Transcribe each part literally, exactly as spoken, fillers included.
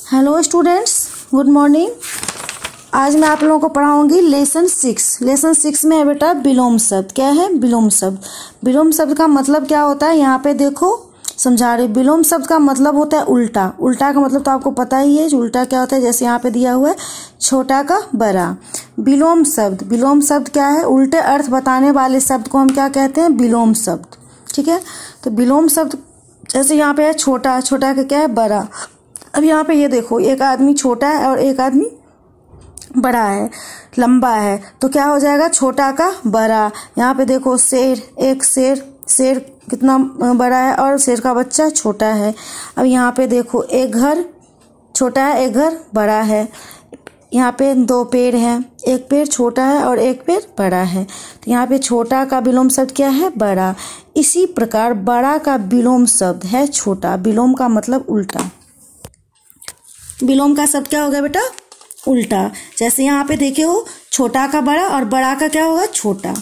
Hello students, good morning. आज मैं आप लोगों को पढ़ाऊंगी लेसन सिक्स। लेसन सिक्स में है बेटा विलोम शब्द। क्या है? विलोम शब्द। विलोम शब्द का मतलब क्या होता है, यहाँ पे देखो समझा रही। विलोम शब्द का मतलब होता है उल्टा। उल्टा का मतलब तो आपको पता ही है, उल्टा क्या होता है। जैसे यहाँ पे दिया हुआ है छोटा का बड़ा। विलोम शब्द, विलोम शब्द क्या है? उल्टे अर्थ बताने वाले शब्द को हम क्या कहते हैं? विलोम शब्द। ठीक है, तो विलोम शब्द जैसे यहाँ पे है छोटा, छोटा का क्या है? बड़ा। अब यहाँ पे ये देखो, एक आदमी छोटा है और एक आदमी बड़ा है, लंबा है, तो क्या हो जाएगा? छोटा का बड़ा। यहाँ पे देखो शेर, एक शेर, शेर कितना बड़ा है और शेर का बच्चा छोटा है। अब यहाँ पे देखो एक घर छोटा है, एक घर बड़ा है। यहाँ पे दो पेड़ हैं, एक पेड़ छोटा है और एक पेड़ बड़ा है। तो यहाँ पे छोटा का विलोम शब्द क्या है? बड़ा। इसी प्रकार बड़ा का विलोम शब्द है छोटा। विलोम का मतलब उल्टा। विलोम का शब्द क्या हो गया बेटा? उल्टा। जैसे यहाँ पे देखे हो छोटा का बड़ा और बड़ा का क्या होगा? छोटा।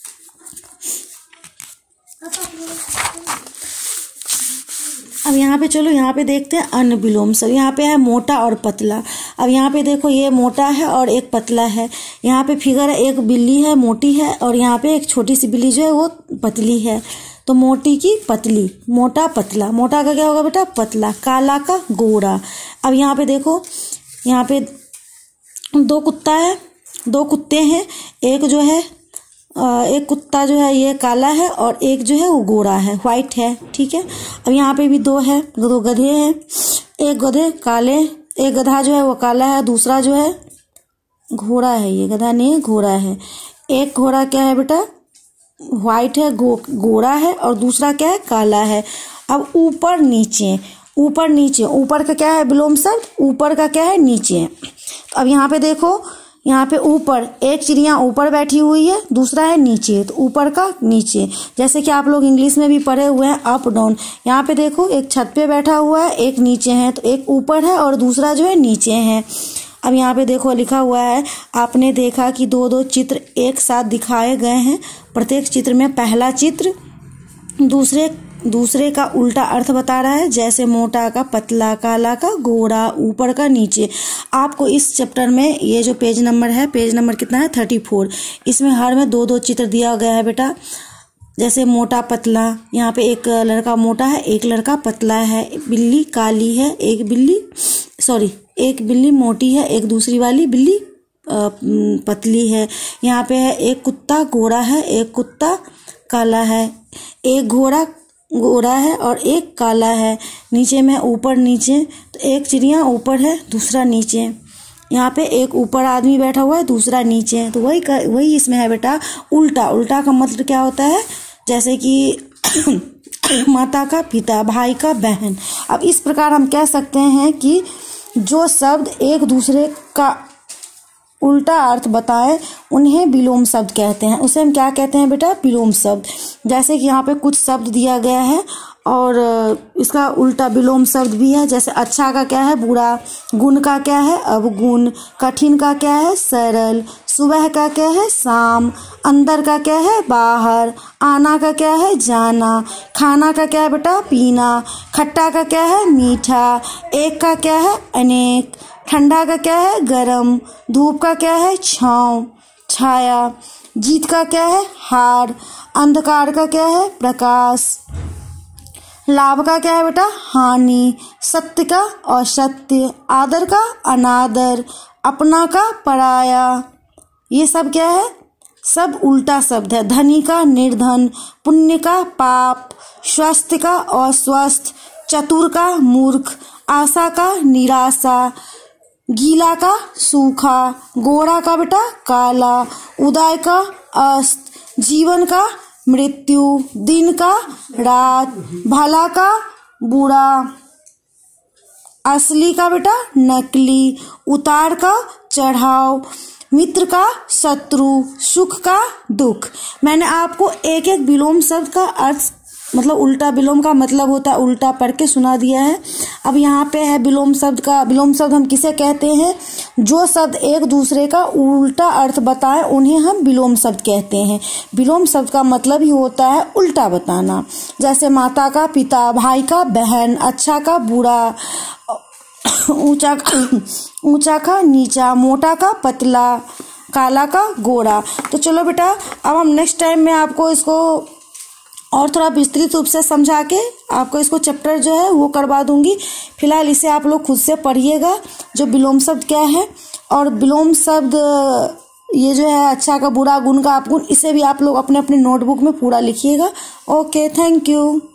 अब यहाँ पे चलो, यहाँ पे देखते हैं अन्य विलोम शब्द। यहाँ पे है मोटा और पतला। अब यहाँ पे देखो ये मोटा है और एक पतला है। यहाँ पे फिगर है, एक बिल्ली है मोटी है और यहाँ पे एक छोटी सी बिल्ली जो है वो पतली है। तो मोटी की पतली, मोटा पतला। मोटा का क्या होगा बेटा? पतला। काला का गोरा। अब यहाँ पे देखो, यहाँ पे दो कुत्ता है, दो कुत्ते हैं। एक जो है एक कुत्ता जो है ये काला है और एक जो है वो गोरा है, व्हाइट है। ठीक है, अब यहाँ पे भी दो है, दो गधे हैं। एक गधे काले, एक गधा जो है वो काला है, दूसरा जो है घोड़ा है। ये गधा नहीं है, घोड़ा है। एक घोड़ा क्या है बेटा? व्हाइट है, गो गोरा है और दूसरा क्या है? काला है। अब ऊपर नीचे, ऊपर नीचे, ऊपर का क्या है विलोम शब्द? ऊपर का क्या है? नीचे। अब यहाँ पे देखो, यहाँ पे ऊपर एक चिड़िया ऊपर बैठी हुई है, दूसरा है नीचे, तो ऊपर का नीचे। जैसे कि आप लोग इंग्लिश में भी पढ़े हुए हैं अप डाउन। यहाँ पे देखो एक छत पे बैठा हुआ है, एक नीचे है, तो एक ऊपर है और दूसरा जो है नीचे है। अब यहाँ पे देखो लिखा हुआ है, आपने देखा कि दो दो चित्र एक साथ दिखाए गए हैं। प्रत्येक चित्र में पहला चित्र दूसरे दूसरे का उल्टा अर्थ बता रहा है। जैसे मोटा का पतला, काला का गोरा, ऊपर का नीचे। आपको इस चैप्टर में ये जो पेज नंबर है, पेज नंबर कितना है? Thirty four. इसमें हर में दो दो चित्र दिया गया है बेटा। जैसे मोटा पतला, यहाँ पे एक लड़का मोटा है, एक लड़का पतला है। बिल्ली काली है, एक बिल्ली सॉरी एक बिल्ली मोटी है, एक दूसरी वाली बिल्ली पतली है। यहाँ पे है एक कुत्ता गोरा है, एक कुत्ता काला है। एक घोड़ा गोरा है और एक काला है। नीचे में ऊपर नीचे, तो एक चिड़िया ऊपर है, दूसरा नीचे। यहाँ पे एक ऊपर आदमी बैठा हुआ है, दूसरा नीचे है। तो वही वही इसमें है बेटा उल्टा। उल्टा का मतलब क्या होता है? जैसे कि माता का पिता, भाई का बहन। अब इस प्रकार हम कह सकते हैं कि जो शब्द एक दूसरे का उल्टा अर्थ बताए उन्हें विलोम शब्द कहते हैं। उसे हम क्या कहते हैं बेटा? विलोम शब्द। जैसे कि यहाँ पे कुछ शब्द दिया गया है और इसका उल्टा विलोम शब्द भी है। जैसे अच्छा का क्या है? बुरा। गुण का क्या है? अवगुण। कठिन का क्या है? सरल। सुबह का क्या है? शाम। अंदर का क्या है? बाहर। आना का क्या है? जाना। खाना का क्या है बेटा? पीना। खट्टा का क्या है? मीठा। एक का क्या है? अनेक। ठंडा का क्या है? गरम। धूप का क्या है? छाँव, छाया। जीत का क्या है? हार। अंधकार का क्या है? प्रकाश। लाभ का क्या है बेटा? हानि। सत्य का असत्य। आदर का अनादर। अपना का पराया। ये सब क्या है? सब उल्टा शब्द है। धनी का निर्धन। पुण्य का पाप। स्वस्थ का अस्वस्थ। चतुर का मूर्ख। आशा का निराशा। गीला का सूखा। गोरा का बेटा काला। उदय का अस्त। जीवन का मृत्यु। दिन का रात। भला का बुरा। असली का बेटा नकली। उतार का चढ़ाव। मित्र का शत्रु। सुख का दुख। मैंने आपको एक एक विलोम शब्द का अर्थ मतलब उल्टा विलोम का मतलब होता है उल्टा पढ़ के सुना दिया है। अब यहाँ पे है विलोम शब्द का। विलोम शब्द हम किसे कहते हैं? जो शब्द एक दूसरे का उल्टा अर्थ बताए उन्हें हम विलोम शब्द कहते हैं। विलोम शब्द का मतलब ही होता है उल्टा बताना। जैसे माता का पिता, भाई का बहन, अच्छा का बुरा, ऊंचा ऊंचा का नीचा, मोटा का पतला, काला का गोरा। तो चलो बेटा, अब हम नेक्स्ट टाइम में आपको इसको और थोड़ा विस्तृत रूप से समझा के आपको इसको चैप्टर जो है वो करवा दूंगी। फिलहाल इसे आप लोग खुद से पढ़िएगा, जो विलोम शब्द क्या है, और विलोम शब्द ये जो है अच्छा का बुरा, गुण का अपगुण, इसे भी आप लोग अपने अपने नोटबुक में पूरा लिखिएगा। Okay, thank you.